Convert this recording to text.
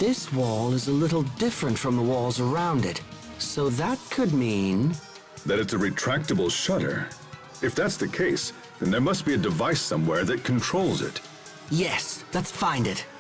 this wall is a little different from the walls around it. So that could mean... that it's a retractable shutter. If that's the case, then there must be a device somewhere that controls it. Yes, let's find it.